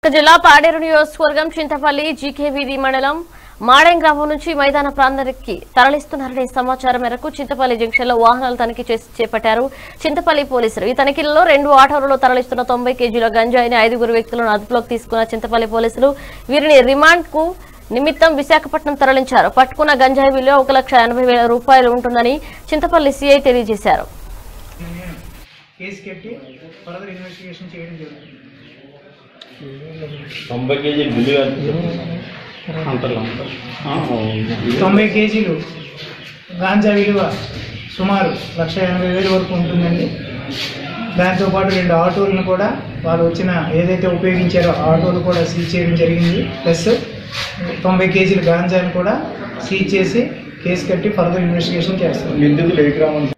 జిల్లా పాడేరు నియోజకవర్గం చింతపల్లి జీకే వీధి మండలం మాడెం గ్రామం నుంచి మైదాన ప్రాంతానికి తరలిస్తున్నారనే సమాచారం మేరకు చింతపల్లి జంక్షన్ లో వాహనాలు తనిఖీ చేపట్టారు చింతపల్లి పోలీసులు। ఈ తనిఖీలలో 2 ఆటోలలో తరలిస్తున్న 90 కేజీల గంజాయిని 5 వ్యక్తులను అదుపులోకి తీసుకున్న చింతపల్లి పోలీసులు వీరిని రిమాండ్ కు నిమిత్తం విశాఖపట్నం తరలించారు। పట్టుకున్న గంజాయి విలువ 1,80,000 రూపాయలు ఉంటుందని చింతపల్లి సిఐ తెలియజేశారు। కేసు కట్టి ఫర్దర్ ఇన్వెస్టిగేషన్ చేయడం జరుగుతుంది। 90 కేజీలు విలువ 90 కేజీలు గాంజా విలువ సుమారు 1,80,000 వరకు ఉంటుందండి। దాంతోపాటు 2 ఆటోలను కూడా వాళ్ళు వచ్చిన ఏదైతే ఉపయోగించారో ఆటోలు కూడా సీజ్ చేయడం జరిగింది। ప్లస్ 90 కేజీల గాంజాను కూడా సీజ్ చేసి కేసు కట్టి ఫర్దర్ ఇన్వెస్టిగేషన్ చేస్తారు।